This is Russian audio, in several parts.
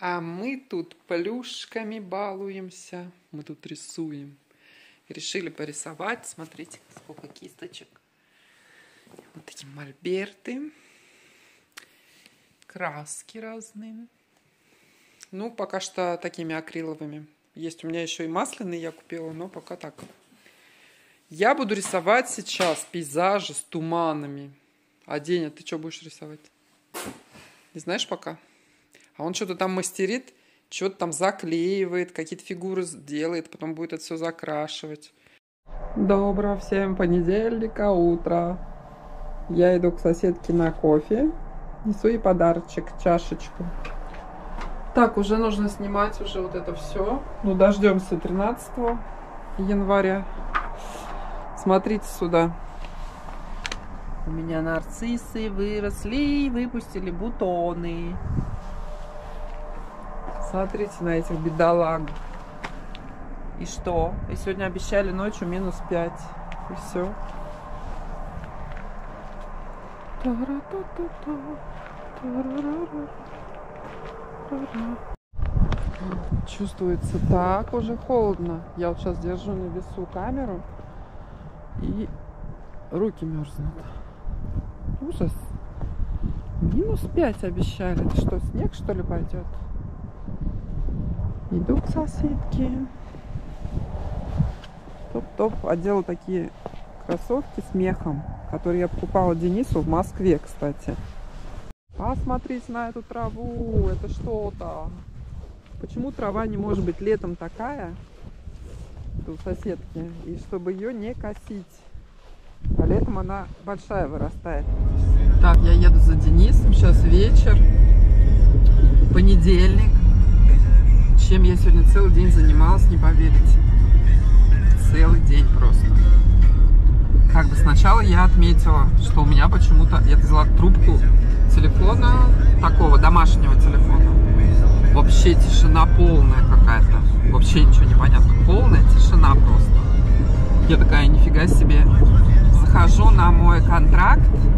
А мы тут плюшками балуемся. Мы тут рисуем. Решили порисовать. Смотрите, сколько кисточек. Вот такие мольберты. Краски разные. Ну, пока что такими акриловыми. Есть у меня еще и масляные я купила, но пока так. Я буду рисовать сейчас пейзажи с туманами. А Деня, ты что будешь рисовать? Не знаешь пока? А он что-то там мастерит, что-то там заклеивает, какие-то фигуры делает, потом будет это все закрашивать. Доброго всем понедельника утра. Я иду к соседке на кофе. Несу ей подарочек, чашечку. Так, уже нужно снимать уже вот это все. Ну, дождемся 13 января. Смотрите сюда. У меня нарциссы выросли и выпустили бутоны. Смотрите на этих бедолаг. И что? И сегодня обещали ночью -5. И все. Чувствуется так уже холодно. Я вот сейчас держу на весу камеру. И руки мерзнут. Ужас. -5 обещали. Это что, снег что ли пойдет? Иду к соседке. Топ-топ. Одела такие кроссовки с мехом, которые я покупала Денису в Москве, кстати. Посмотрите на эту траву. Это что-то. Почему трава не может быть летом такая у соседки, и чтобы ее не косить? А летом она большая вырастает. Так, я еду за Денисом. Сейчас вечер. Понедельник. Чем я сегодня целый день занималась, не поверите. Целый день просто. Как бы сначала я отметила, что у меня почему-то... Я взяла трубку телефона, такого домашнего телефона. Вообще тишина полная какая-то. Вообще ничего не понятно. Полная тишина просто. Я такая, нифига себе. Захожу на мой контракт,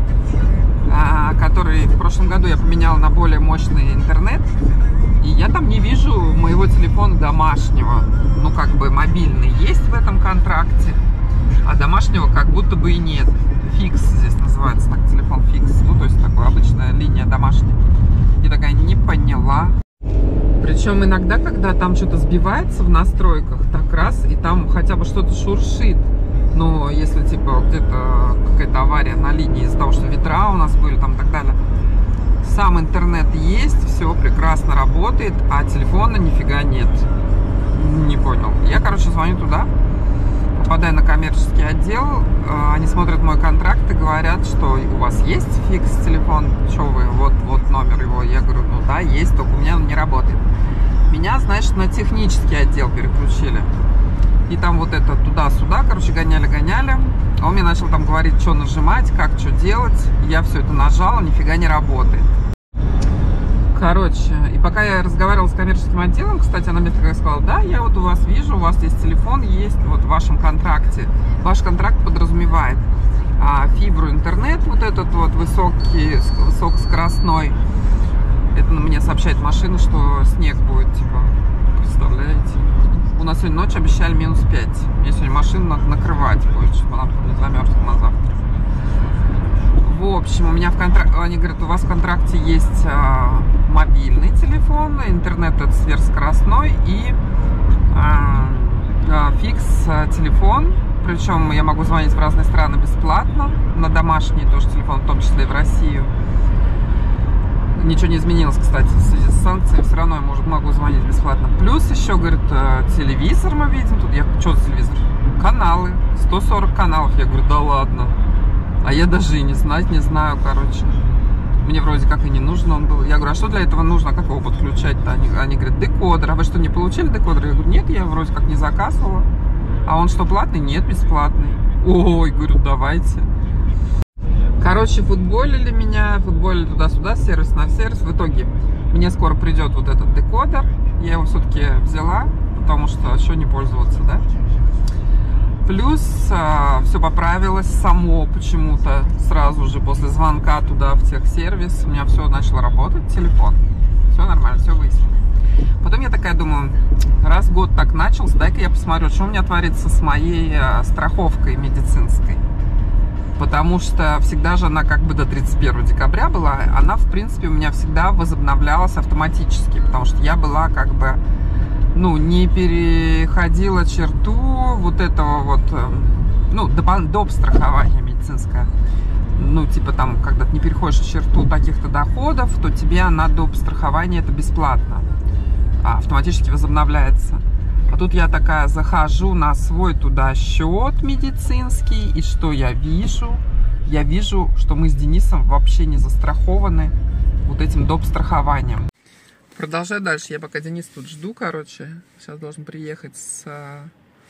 который в прошлом году я поменяла на более мощный интернет. И я там не вижу моего телефона домашнего. Ну, как бы мобильный есть в этом контракте, а домашнего как будто бы и нет. Фикс здесь называется, так, телефон фикс. Ну, то есть такая обычная линия домашняя. Я такая, не поняла. Причем иногда, когда там что-то сбивается в настройках, так раз, и там хотя бы что-то шуршит. Но если, типа, где-то какая-то авария на линии из-за того, что ветра у нас были там и так далее, сам интернет есть, все прекрасно работает, а телефона нифига нет. Не понял. Я, короче, звоню туда, попадаю на коммерческий отдел, они смотрят мой контракт и говорят, что у вас есть фикс телефон, что вы, вот номер его. Я говорю, ну да, есть, только у меня он не работает. Меня, значит, на технический отдел переключили. И там вот это туда-сюда, короче, гоняли. А он мне начал там говорить, что нажимать, как что делать. Я все это нажала, нифига не работает. Короче, и пока я разговаривала с коммерческим отделом, кстати, она мне такая сказала, да, я вот у вас вижу, у вас есть телефон, есть вот в вашем контракте. Ваш контракт подразумевает фибру интернет, вот этот вот высокоскоростной. Это мне сообщает машина, что снег будет, типа, представляете? У нас сегодня ночью обещали -5. Мне сегодня машину надо накрывать будет, чтобы она не замерзла на завтра. В общем, у меня в контракте, они говорят, у вас в контракте есть мобильный телефон, интернет это сверхскоростной и фикс телефон. Причем я могу звонить в разные страны бесплатно, на домашний тоже телефон, в том числе и в Россию. Ничего не изменилось, кстати, в связи с санкциями, все равно я могу звонить бесплатно. Плюс еще, говорит, телевизор мы видим тут. Я, что за телевизор? Каналы, 140 каналов. Я говорю, да ладно. А я даже и не знаю, короче. Мне вроде как и не нужен он был. Я говорю, а что для этого нужно? Как его подключать-то? Они говорят, декодер. А вы что, не получили декодер? Я говорю, нет, я вроде как не заказывала. А он что, платный? Нет, бесплатный. Ой, говорю, давайте. Короче, футболили меня, футболили туда-сюда, сервис на сервис. В итоге мне скоро придет вот этот декодер. Я его все-таки взяла, потому что что не пользоваться, да? Плюс все поправилось само почему-то сразу же после звонка туда в техсервис. У меня все начало работать, телефон. Все нормально, все выяснено. начался, дай-ка я посмотрю, что у меня творится с моей страховкой медицинской. Потому что всегда же она как бы до 31 декабря была, она, в принципе, у меня всегда возобновлялась автоматически, потому что я была как бы, ну, не переходила черту вот этого вот, ну, доп. Страхования медицинское. Ну, типа там, когда ты не переходишь черту таких-то доходов, то тебе на доп. Страхование это бесплатно, автоматически возобновляется. А тут я такая захожу на свой туда счет медицинский, и что я вижу? Я вижу, что мы с Денисом вообще не застрахованы вот этим доп. Страхованием. Продолжаю дальше. Я пока Денис тут жду, короче. Сейчас должен приехать со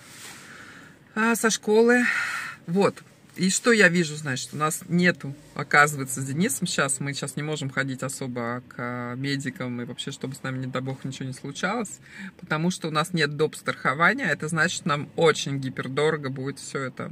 школы. Вот. И что я вижу, значит, у нас нету, оказывается, с Денисом сейчас, мы сейчас не можем ходить особо к медикам и вообще, чтобы с нами, не дай бог, ничего не случалось, потому что у нас нет доп. Страхования, это значит, нам очень гипердорого будет все это.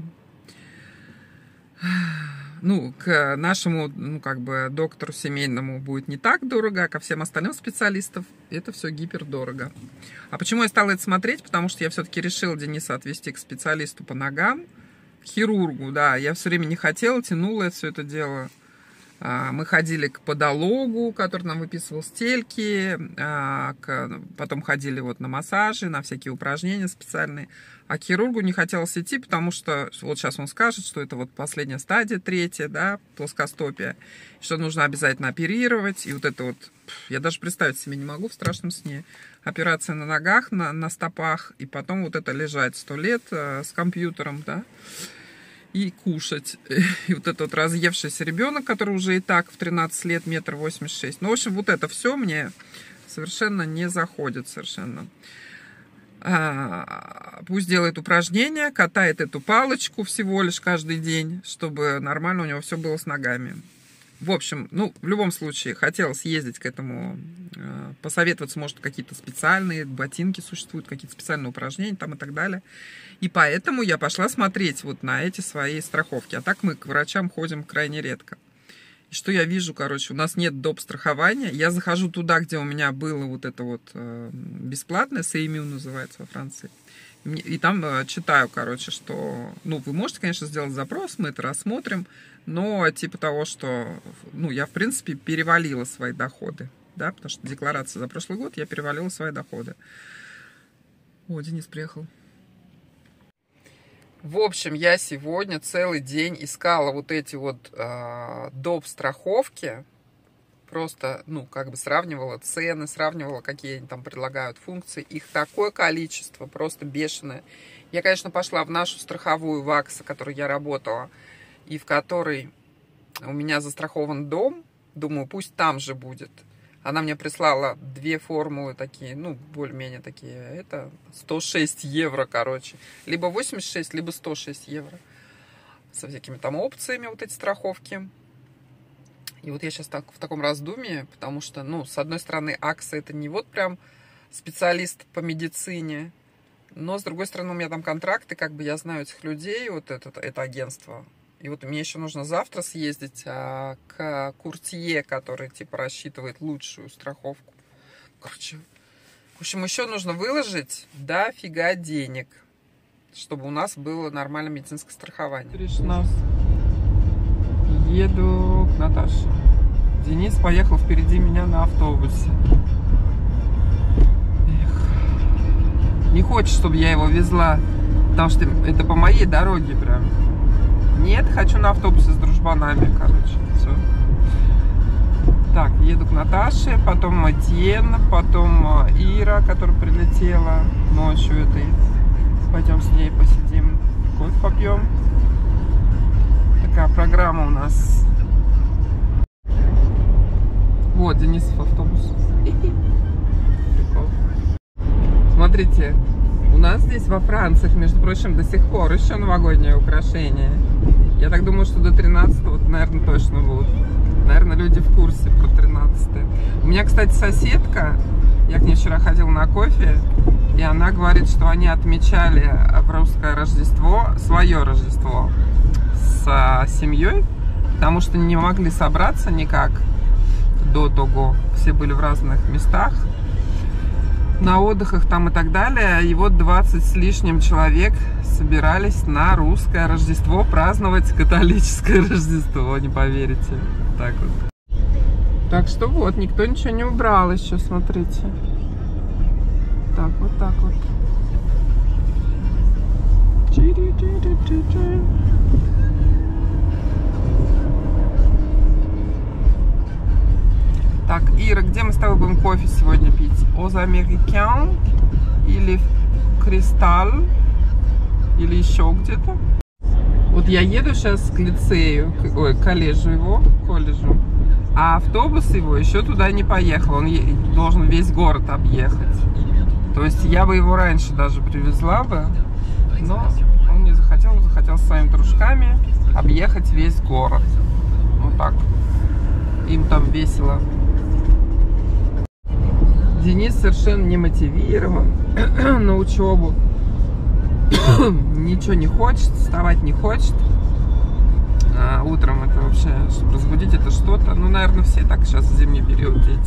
Ну, к нашему, ну, как бы, доктору семейному будет не так дорого, а ко всем остальным специалистам это все гипердорого. А почему я стала это смотреть? Потому что я все-таки решила Дениса отвезти к специалисту по ногам, хирургу, да, я все время не хотела, тянула все это дело. Мы ходили к подологу, который нам выписывал стельки, потом ходили вот на массажи, на всякие упражнения специальные. А к хирургу не хотелось идти, потому что вот сейчас он скажет, что это вот последняя стадия, 3-я, да, плоскостопия, что нужно обязательно оперировать, и вот это вот, я даже представить себе не могу в страшном сне. Операция на ногах, на стопах, и потом вот это лежать 100 лет с компьютером, да, и кушать. И вот этот вот разъевшийся ребенок, который уже и так в 13 лет 1,86 м. Ну, в общем, вот это все мне совершенно не заходит, совершенно. Пусть делает упражнения, катает эту палочку всего лишь каждый день, чтобы нормально у него все было с ногами. В общем, ну, в любом случае, хотела съездить к этому, посоветоваться, может, какие-то специальные ботинки существуют, какие-то специальные упражнения там и так далее. И поэтому я пошла смотреть вот на эти свои страховки. А так мы к врачам ходим крайне редко. И что я вижу, короче, у нас нет доп. Страхования. Я захожу туда, где у меня было вот это вот бесплатное, CMU называется во Франции. И там читаю, короче, что, ну, вы можете, конечно, сделать запрос, мы это рассмотрим, но типа того, что, ну, я, в принципе, перевалила свои доходы, да, потому что декларация за прошлый год, я перевалила свои доходы. О, Денис приехал. В общем, я сегодня целый день искала вот эти вот доп. Страховки, просто, ну, как бы сравнивала цены, сравнивала, какие они там предлагают функции. Их такое количество, просто бешеное. Я, конечно, пошла в нашу страховую ВАКС, в которой я работала, и в которой у меня застрахован дом. Думаю, пусть там же будет. Она мне прислала 2 формулы такие, ну, более-менее такие. Это 106 евро, короче. Либо 86, либо 106 евро. Со всякими там опциями вот эти страховки. И вот я сейчас так, в таком раздумье, потому что, ну, с одной стороны, АКСА это не вот прям специалист по медицине, но, с другой стороны, у меня там контракты, как бы я знаю этих людей, вот это агентство. И вот мне еще нужно завтра съездить к куртье, который, типа, рассчитывает лучшую страховку. Короче, в общем, еще нужно выложить дофига денег, чтобы у нас было нормальное медицинское страхование. Еду к Наташе. Денис поехал впереди меня на автобусе. Эх. Не хочет, чтобы я его везла, потому что это по моей дороге прям. Нет, хочу на автобусе с дружбанами, короче. Все. Так, еду к Наташе, потом Матьен, потом Ира, которая прилетела ночью этой. Пойдем с ней посидим, кофе попьем. Такая программа у нас. Вот, Денисов автобус. Прикол. Смотрите, у нас здесь во Франции, между прочим, до сих пор еще новогодние украшения. Я так думаю, что до 13-го, наверное, точно будут. Наверное, люди в курсе про 13-е. У меня, кстати, соседка, я к ней вчера ходила на кофе, и она говорит, что они отмечали в русское Рождество, свое Рождество, с семьей, потому что не могли собраться никак до того. Все были в разных местах. на отдыхах там и так далее. И вот 20 с лишним человек собирались на русское Рождество праздновать католическое Рождество, не поверите. Так вот. Так что вот, никто ничего не убрал еще, смотрите. Так вот, так вот. Так, Ира, где мы с тобой будем кофе сегодня пить? Aux Américains или Кристалл? Или еще где-то? Вот я еду сейчас к лицею, ой, к колледжу его, колледжу. А автобус его еще туда не поехал. Он должен весь город объехать. То есть я бы его раньше даже привезла бы. Но он не захотел, он захотел со своими дружками объехать весь город. Вот так. Им там весело. Денис совершенно не мотивирован на учебу. Ничего не хочет, вставать не хочет. А утром это вообще, чтобы разбудить, это что-то. Ну, наверное, все так сейчас в зимний период дети.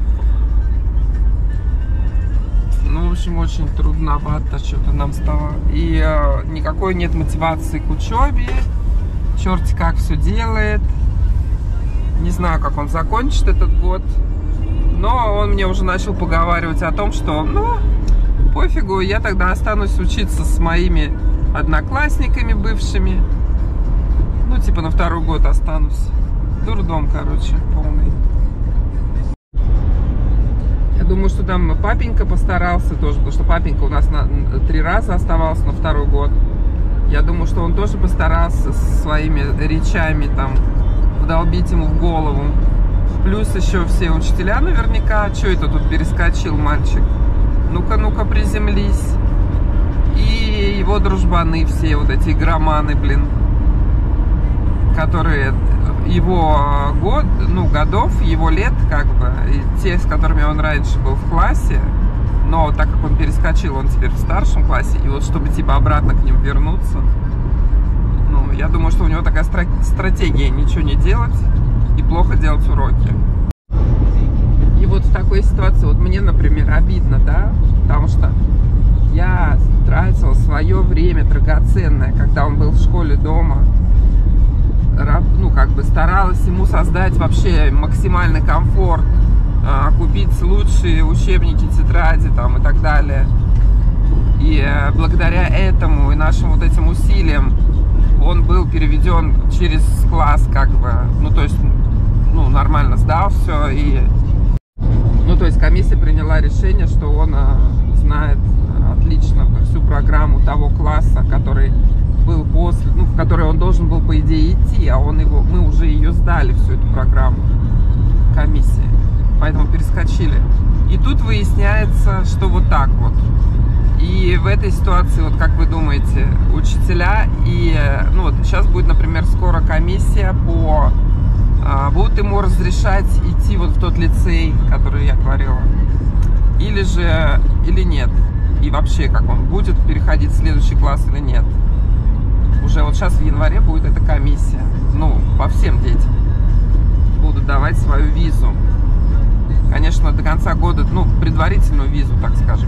Ну, в общем, очень трудновато что-то нам стало. И никакой нет мотивации к учебе. Черти как все делает. Не знаю, как он закончит этот год. Но он мне уже начал поговаривать о том, что, ну, пофигу, я тогда останусь учиться с моими одноклассниками бывшими. Ну, типа на второй год останусь. Дурдом, короче, полный. Я думаю, что там папенька постарался тоже, потому что папенька у нас на 3 раза оставался на второй год. Я думаю, что он тоже постарался со своими речами там вдолбить ему в голову. Плюс еще все учителя наверняка. Что это тут перескочил мальчик? Ну-ка, ну-ка, приземлись. И его дружбаны все, вот эти игроманы, блин, которые его годов, его лет, как бы, и те, с которыми он раньше был в классе, но так как он перескочил, он теперь в старшем классе, и вот чтобы типа обратно к ним вернуться, ну, я думаю, что у него такая стратегия ничего не делать и плохо делать уроки. И вот в такой ситуации, вот мне, например, обидно, да, потому что я тратила свое время драгоценное, когда он был в школе дома, ну, как бы старалась ему создать вообще максимальный комфорт, купить лучшие учебники, тетради там и так далее. И благодаря этому и нашим вот этим усилиям он был переведен через класс, как бы, ну, то есть, ну, нормально сдал все. И, ну, то есть комиссия приняла решение, что он знает отлично всю программу того класса, который был после, ну, в который он должен был, по идее, идти, а мы уже ее сдали, всю эту программу комиссии, поэтому перескочили. И тут выясняется, что вот так вот. И в этой ситуации, вот как вы думаете, учителя и, ну, вот сейчас будет, например, скоро комиссия будут ему разрешать идти вот в тот лицей, который я говорила, или нет, и вообще, как он будет переходить в следующий класс или нет. Уже вот сейчас в январе будет эта комиссия. Ну, по всем детям будут давать свою визу. Конечно, до конца года, ну, предварительную визу, так скажем.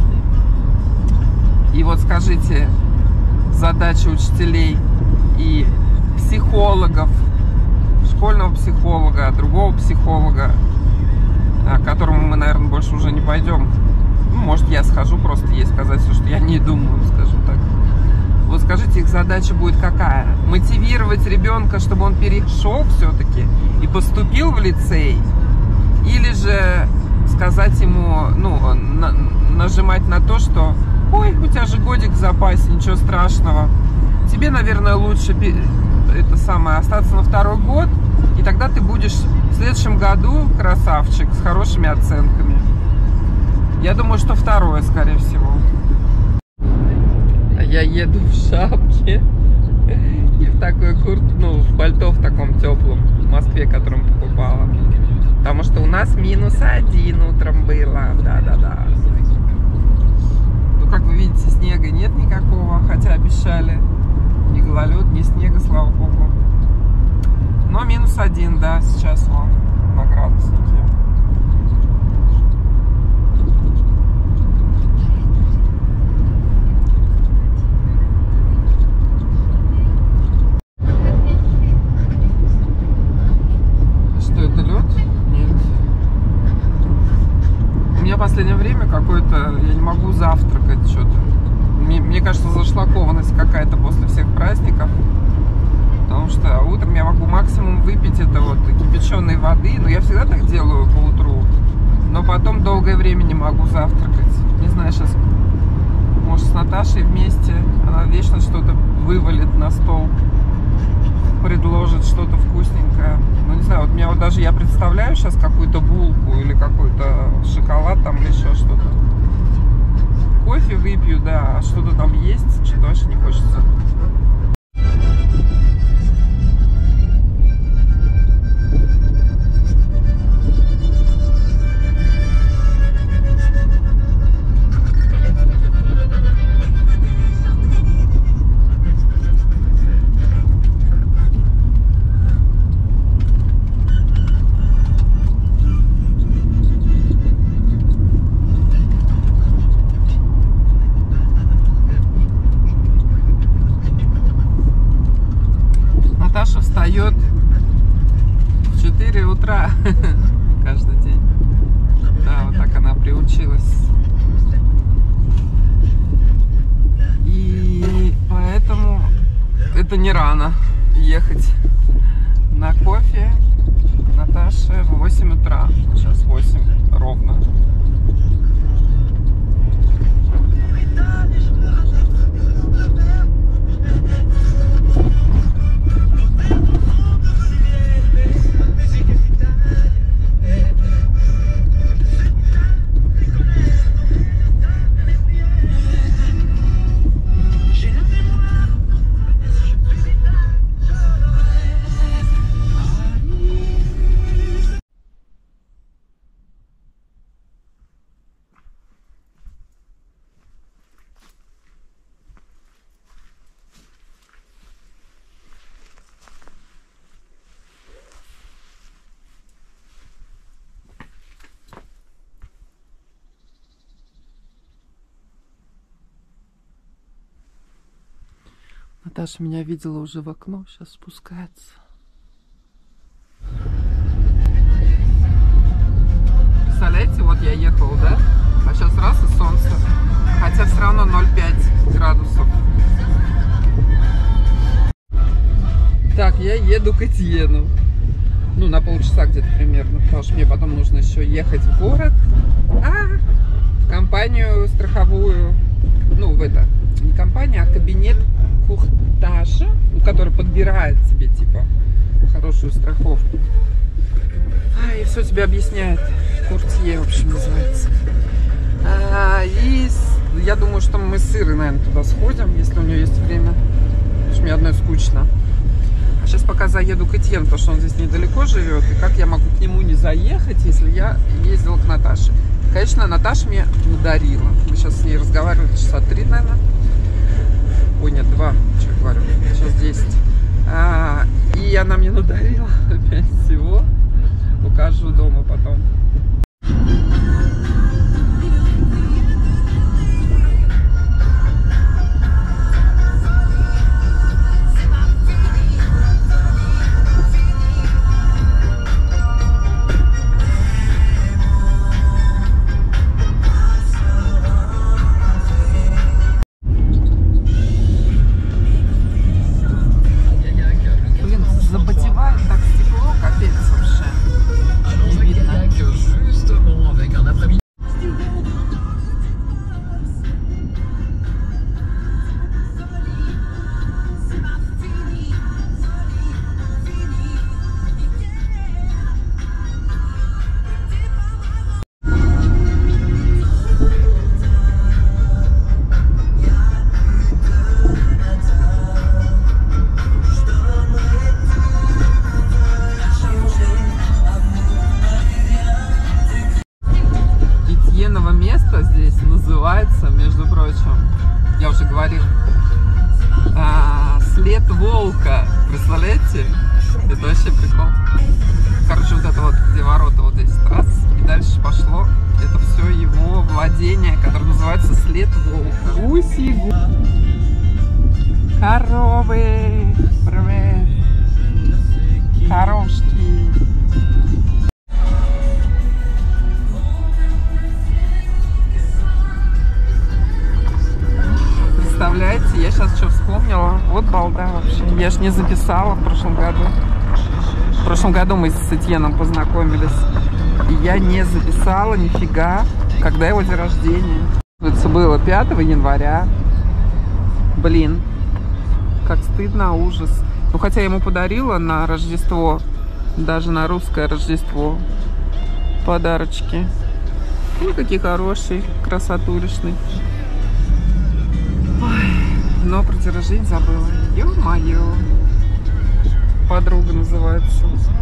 И вот скажите, задача учителей и психологов, школьного психолога, другого психолога, к которому мы, наверное, больше уже не пойдем. Ну, может, я схожу просто ей сказать все, что я не думаю, скажем так. Вот скажите, их задача будет какая? Мотивировать ребенка, чтобы он перешел все-таки и поступил в лицей? Или же сказать ему, ну, нажимать на то, что ой, у тебя же годик в запасе, ничего страшного. Тебе, наверное, лучше остаться на второй год, и тогда ты будешь в следующем году красавчик с хорошими оценками. Я думаю, что второе, скорее всего. Я еду в шапке и в такой куртке, ну, в пальто в таком теплом, в Москве, которым покупала. Потому что у нас -1 утром было, да-да-да. Ну, как вы видите, снега нет никакого, хотя обещали ни гололед, ни снега, слава богу. Но -1, да, сейчас вон на градуснике. меня в последнее время какой-то, я не могу завтракать что-то. Мне кажется, зашлакованность какая-то после всех праздников. Потому что утром я могу максимум выпить это вот кипяченой воды. Но я всегда так делаю по утру. Но потом долгое время не могу завтракать. Не знаю, сейчас, может, с Наташей вместе. Она вечно что-то вывалит на стол. Предложит что-то вкусненькое. Ну, не знаю, вот меня вот даже я представляю сейчас какую-то булку или какой-то шоколад там или еще что-то. Кофе выпью, да, а что-то там есть, что-то вообще не хочется. Наташа встает в 4 утра каждый день. Да, вот так она приучилась. И поэтому это не рано ехать на кофе Наташе в 8 утра. Сейчас 8 ровно. Наташа меня видела уже в окно, сейчас спускается. Представляете, вот я ехала, да? А сейчас раз и солнце. Хотя все равно 0,5 градусов. Так, я еду к Этьену. Ну, на полчаса где-то примерно. Потому что мне потом нужно еще ехать в город. В компанию страховую. Ну, в это. Не компания, а кабинет куртажа, который подбирает тебе, типа, хорошую страховку. И все тебе объясняет. Куртье, в общем, называется. И я думаю, что мы с Ирой, наверное, туда сходим, если у нее есть время. Потому что мне одной скучно. А сейчас пока заеду к Этьену, потому что он здесь недалеко живет. И как я могу к нему не заехать, если я ездила к Наташе? Конечно, Наташа мне надарила. Мы сейчас с ней разговаривали часа 3, наверное. Ой, нет, 2, что я говорю, сейчас 10. И она мне надарила опять всего. Покажу дома потом. Место здесь называется, между прочим, я уже говорил, след волка. Представляете? Это вообще прикол. Короче, вот это вот, где ворота, вот здесь раз, и дальше пошло. Это все его владение, которое называется след волка. Гуси-гу. Коровы. Привет. Коровушки. сейчас что вспомнила. Вот балда вообще. Я ж не записала в прошлом году. В прошлом году мы с Этьеном познакомились. И я не записала нифига, когда его день рождения. Это было 5 января. Блин, как стыдно, ужас. Ну, хотя я ему подарила на Рождество, даже на русское Рождество, подарочки. Ну, какие хорошие, красотулишные. Ой, но про день рождения забыла. Ё-моё. Подруга называется.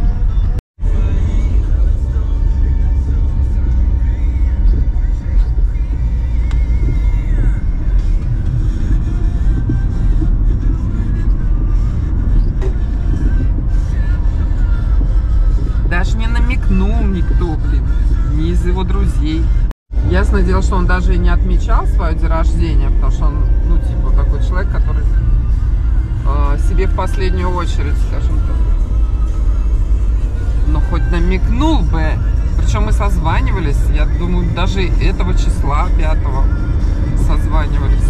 Даже не намекнул никто, блин, ни из его друзей. Ясное дело, что он даже и не отмечал свое день рождения, потому что он, ну, типа, такой человек, который себе в последнюю очередь, скажем так. Но хоть намекнул бы. Причем мы созванивались, я думаю, даже этого числа, 5-го, созванивались.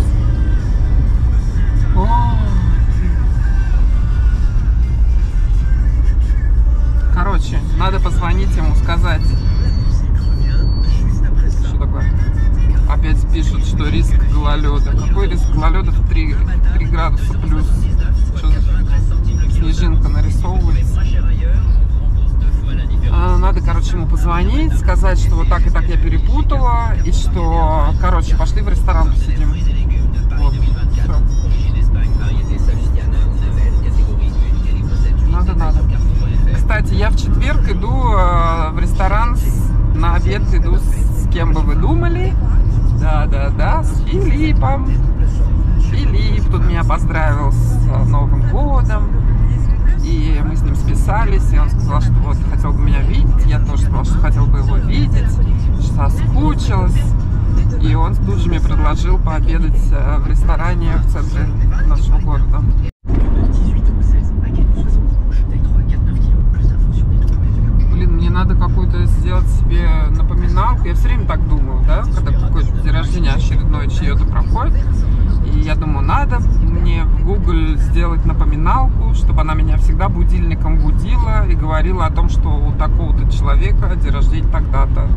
Короче, надо позвонить ему, сказать. Что такое? Опять пишут, что риск гололеда. Какой риск гололеда? 3 градуса плюс. Что за снежинка нарисовывается? Надо, короче, ему позвонить, сказать, что вот так и так я перепутала. И что, короче, пошли в ресторан посидим. Вот. Все. Надо. Кстати, я в четверг иду в ресторан, на обед иду с кем бы вы думали? Да, с Филиппом. Филипп тут меня поздравил с Новым годом. И мы с ним списались, и он сказал, что вот хотел бы меня видеть. Я тоже сказала, что хотел бы его видеть, что соскучилась. И он тут же мне предложил пообедать в ресторане в центре нашего города. Блин, мне надо какую-то сделать себе напоминалку. Я все время так думаю, да, когда какой-то день рождения очередной чье-то проходит. И я думаю, надо мне в Google сделать напоминалку, чтобы она меня всегда будильником будила и говорила о том, что у такого-то человека день рождения тогда-то.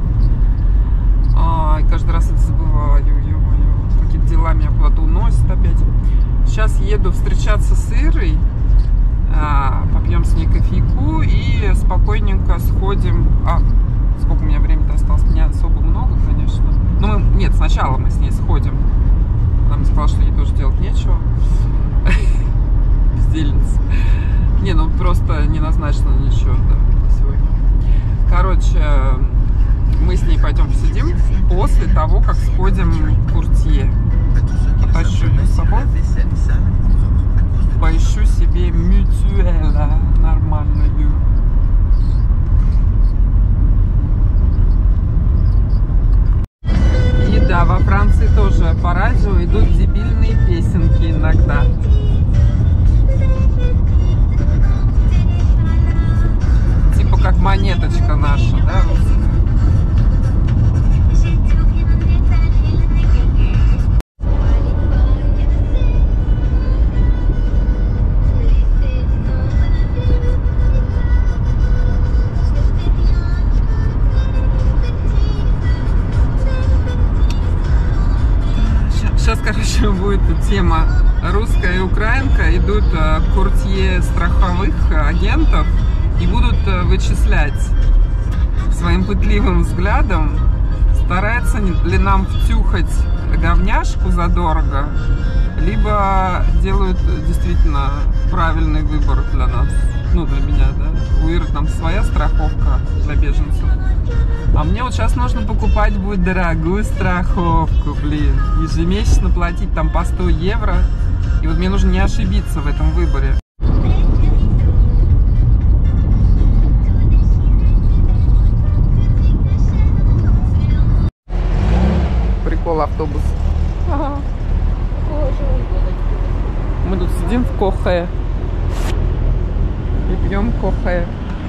И каждый раз это забываю. Какие-то дела меня куда-то уносят опять. Сейчас еду встречаться с Ирой. Попьем с ней кофейку и спокойненько сходим. Сколько у меня времени-то осталось? Не особо много, конечно. Но нет, сначала мы с ней сходим. Она мне сказала, что ей тоже делать нечего. Бездельница. Не, ну просто не назначено ничего, да, сегодня. Короче, мы с ней пойдем посидим после того, как сходим в Куртье. Потащу ее с собой. Поищу себе мютюэла нормальную. И да, во Франции тоже по радио идут дебильные песенки иногда. Типа как монеточка наша, да, русская. Сейчас, короче, будет тема русская и украинка. Идут куртье страховых агентов и будут вычислять своим пытливым взглядом, старается ли нам втюхать говняшку задорого, либо делают действительно правильный выбор для нас. Ну, для меня, да. У Иры там своя страховка для беженцев. А мне вот сейчас нужно покупать будет дорогую страховку, блин. Ежемесячно платить там по 100 евро. И вот мне нужно не ошибиться в этом выборе. Прикол автобус. Ага. Мы тут сидим в Кохе и пьем кофе.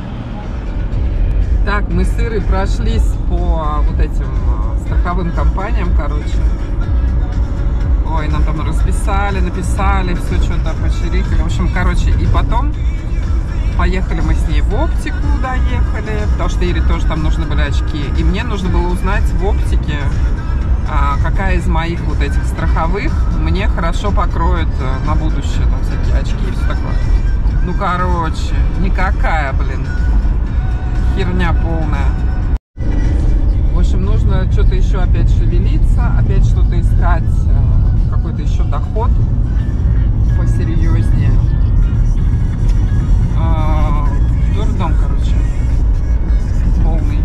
Так, мы с Ирой прошлись по вот этим страховым компаниям, короче. Ой, нам там расписали, написали, все что-то почирикали. В общем, короче, и потом поехали мы с ней в оптику, доехали, потому что Ире тоже там нужны были очки. И мне нужно было узнать в оптике, какая из моих вот этих страховых мне хорошо покроет на будущее, там всякие очки и все такое. Ну, короче, никакая, блин, херня полная. В общем, нужно что-то еще опять шевелиться, опять что-то искать, какой-то еще доход посерьезнее. Дурдом, короче, полный.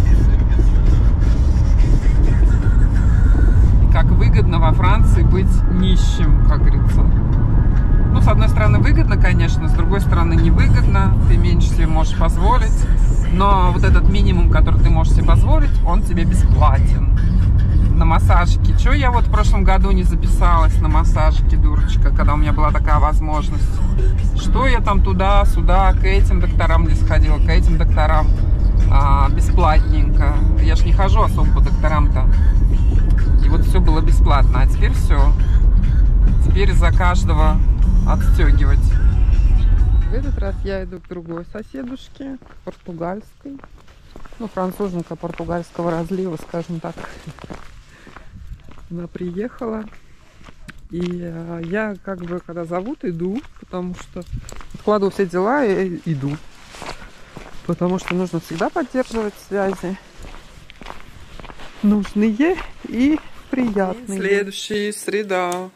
Как выгодно во Франции быть нищим, как говорится. Ну, с одной стороны, выгодно, конечно, с другой стороны, невыгодно. Ты меньше себе можешь позволить. Но вот этот минимум, который ты можешь себе позволить, он тебе бесплатен. На массажики. Чего я вот в прошлом году не записалась на массажики, дурочка, когда у меня была такая возможность? Что я там туда-сюда, к этим докторам не сходила, к этим докторам бесплатненько. Я ж не хожу особо по докторам-то. И вот все было бесплатно. А теперь все. Теперь за каждого отстегивать. В этот раз я иду к другой соседушке, португальской. Ну, француженка португальского разлива, скажем так. Она приехала. И я как бы, когда зовут, иду, потому что откладываю все дела и иду. Потому что нужно всегда поддерживать связи. Нужные и приятные. Следующая среда.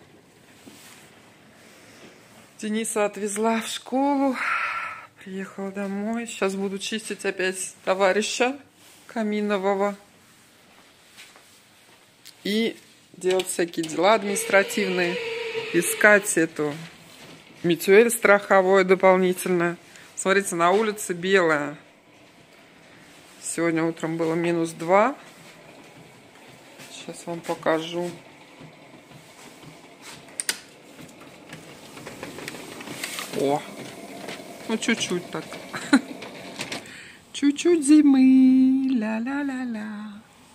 Дениса отвезла в школу. Приехала домой. Сейчас буду чистить опять товарища Каминового. И делать всякие дела административные. Искать эту митюэль страховую дополнительно. Смотрите, на улице белая. Сегодня утром было -2. Сейчас вам покажу. О, ну чуть-чуть так. Чуть-чуть зимы. Ля-ля-ля-ля.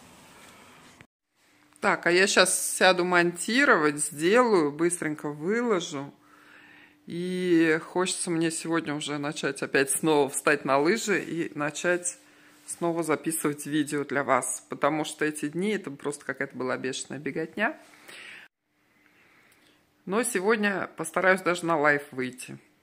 Так, а я сейчас сяду монтировать, сделаю, быстренько выложу. И хочется мне сегодня уже начать опять снова встать на лыжи и начать снова записывать видео для вас. Потому что эти дни это просто какая-то была бешеная беготня. Но сегодня постараюсь даже на лайв выйти.